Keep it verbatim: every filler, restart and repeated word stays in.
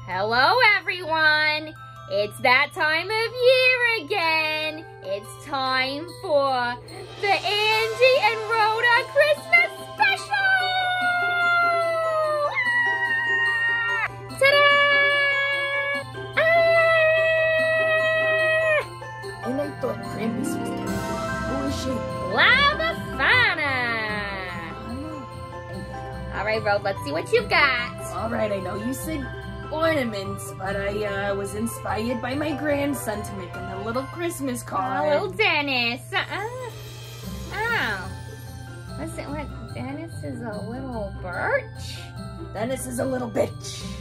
Hello everyone! It's that time of year again! It's time for the Angie and Rhoda Christmas Special! Ah! Ta-da! Ah! And I thought Krampus was dead. Who is she? Lava Fauna! Alright, Rhoda, let's see what you've got. Alright, I know you said ornaments, but I uh, was inspired by my grandson to make him a little Christmas card. Oh, little Dennis. Uh-uh. Oh. What's it? What? Dennis is a little birch? Dennis is a little bitch.